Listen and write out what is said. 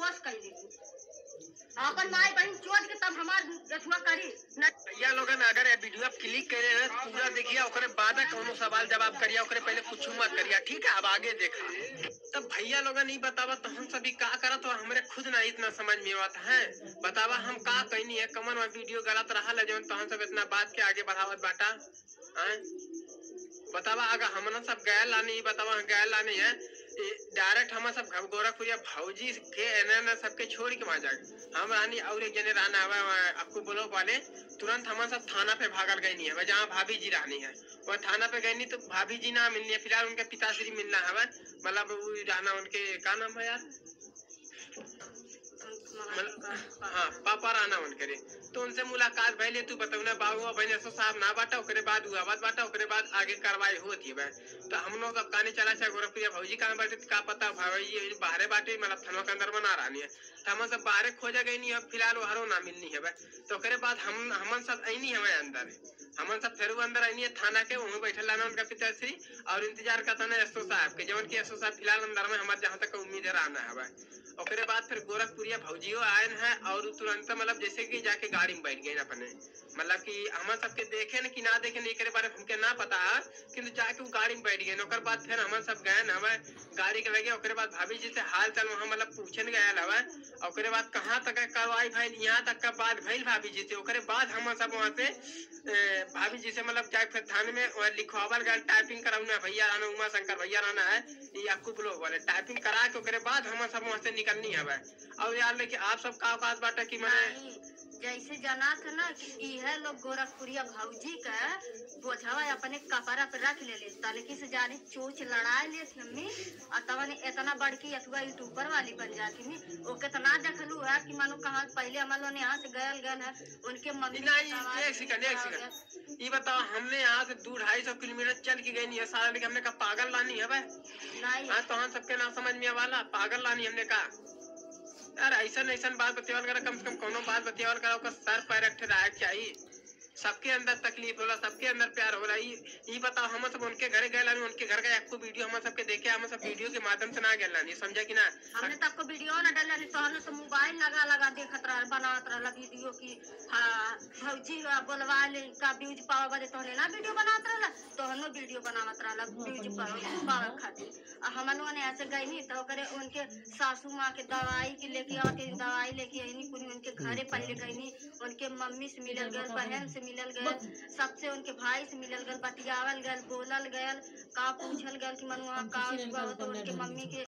बस कर दी अपन माई बहन चोट के तब हमार रथुआ करी भैया लोगन अगर वीडियो क्लिक करे हैं पूरा देखिए ओकरे बाद कोनो सवाल जवाब करिया ओकरे पहले कुछ मत करिया, ठीक है। अब आगे देखा तब भैया लोगन नहीं बतावा तो हम सभी का करत तो हमरे खुद ना इतना समझ में आता है। बतावा हम का कहनी है कमन में वीडियो गलत रहा ले जवन तो हम सब इतना बात के आगे बढ़ावत बाटा हैं। बतावा अगर हमन सब गैर लानी बतावा गैर लानी है डायरेक्ट हम सब गोरखपुरिया भौजी के एना सबके छोड़ के वहां जाके हम रानी और एक जने रहना है आपको बोलो वाले तुरंत हम सब थाना पे भागल गई नहीं है जहाँ भाभी जी रहनी है वह थाना पे गई नहीं तो भाभी जी ना मिलनी है, फिलहाल उनके पिताश्री मिलना है मतलब वो रहना उनके का नाम है यार हाँ पापा रहना उनके तो उनसे मुलाकात भैले तू बताऊ ना बाबू बहने सो साहब ना बाटा ओकरे बाद हुआ बात बाटा ओकरे बाद आगे कार्रवाई होती है। तो हम लोग सब कहानी चला चाहे गोरखपुरिया भौजी कहाँ बैठे का पता भाई बाहरे बाटे मतलब थाना के अंदर बना रही है तो हम सब बाहरे खोजा गई नहीं है फिलहाल हरो ना मिलनी है तो ओकरे बाद हम सब ऐनी है अंदर हमन सब फिर अंदर आनी है थाना के वहाँ बैठल रहना उनका पिताश्री और इंतजार करता ना एसओ साहब के जवन की एसओ साहब फिलहाल अंदर में हमारे जहाँ तक उम्मीद रहना है। ओकरे बाद फिर गोरखपुरिया भौजियो आए हैं और तुरंत मतलब जैसे कि जाके गाड़ी में बैठ गए अपने मतलब कि हम सबके देखे न कि ना देखे न एक बारे हमके ना पता है किंतु जाके वो गाड़ी में बैठ गए ओकर बाद फिर हम सब गए हमें गाड़ी के लगे ओकरे बाद भाभी जी से हाल चाल वहाँ मतलब पूछन गया हवा ओकरे बाद कहाँ तक कार्रवाई भइल यहाँ तक का बात भइल भाभी जी से ओकरे बाद हम सब वहाँ से भाभी जी से मतलब जाके फिर थाने में लिखवावल गया टाइपिंग कराऊना भैया राना उमा शंकर भैया राना है ये आपको ब्लॉक वाले टाइपिंग करा के ओकरे बाद हम सब वहाँ से निकलनी है। और यार लेकिन आप सब का बात बाटा कि मैंने जैसे जाना था ना कि यह लोग गोरखपुरिया भौजी का बोझवा अपने कपड़ा पे रख ले तलकी से जाने चोच लड़ाई ले मम्मी और तब इतना बड़की अथवा यूट्यूबर वाली बन जाती मी वो कितना देखलू है कि मानो कहाँ पहले हम लोग यहाँ से गए है उनके मम्मी ये बताओ हमने यहाँ से 200-250 किलोमीटर चल के गई नहीं है सारा लेकिन हमने कहा पागल लानी है भाई हाँ तो हम सबके ना समझ में वाला पागल लानी हमने कहा यार ऐसा बात बतियावल करा कम से कम कोनो बात बतियावल करा ओकर सर पैर रखे रहा चाहिए सबके अंदर तकलीफ होला सबके अंदर प्यार होला। ये बताओ हम सब उनके घरे गए लानी उनके घर का आपको वीडियो हम सबके देखे हम सब वीडियो के माध्यम से ना गए लानी समझा कि ना हमने तो आपको वीडियो ना डाला नहीं तो हमने तो मोबाइल लगा देखत रहा बनावत रहा वीडियो की हाँ भौजी बोलवा ले का व्यूज पावा बदे तो ना वीडियो बनावत रहा तो हम वीडियो बनावत रहा व्यूज पावा खातिर हमन ने ऐसे गई नहीं तो करे उनके सासू माँ के दवाई की लेके आते दवाई लेके आई पूरी उनके घरे पहले गई उनके मम्मी से मिलल गए बहन से मिलल गए सबसे उनके भाई से मिलल गए बतियावल गए बोलल गए का पूछल गए कि मन वहाँ का तो उनके मम्मी के